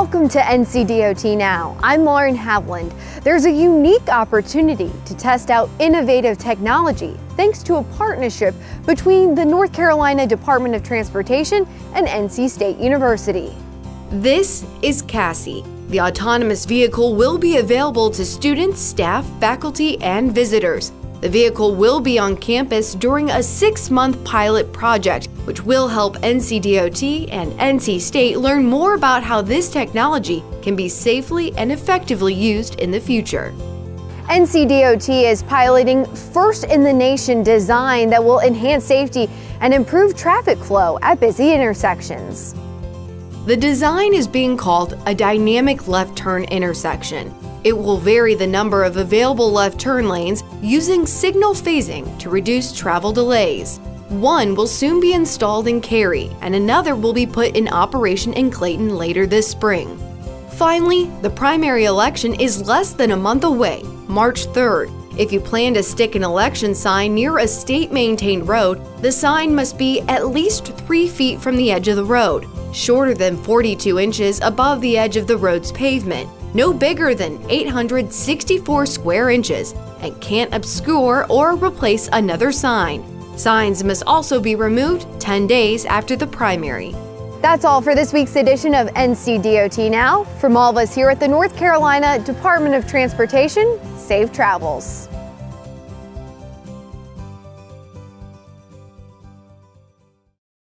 Welcome to NCDOT Now. I'm Lauren Havland. There's a unique opportunity to test out innovative technology thanks to a partnership between the North Carolina Department of Transportation and NC State University. This is CASSI. The autonomous vehicle will be available to students, staff, faculty, and visitors. The vehicle will be on campus during a 6-month pilot project, which will help NCDOT and NC State learn more about how this technology can be safely and effectively used in the future. NCDOT is piloting first-in-the-nation design that will enhance safety and improve traffic flow at busy intersections. The design is being called a dynamic left turn intersection. It will vary the number of available left turn lanes using signal phasing to reduce travel delays. One will soon be installed in Cary, and another will be put in operation in Clayton later this spring. Finally, the primary election is less than a month away, March 3rd. If you plan to stick an election sign near a state-maintained road, the sign must be at least 3 feet from the edge of the road, shorter than 42 inches above the edge of the road's pavement, no bigger than 864 square inches, and can't obscure or replace another sign. Signs must also be removed 10 days after the primary. That's all for this week's edition of NCDOT Now. From all of us here at the North Carolina Department of Transportation, safe travels.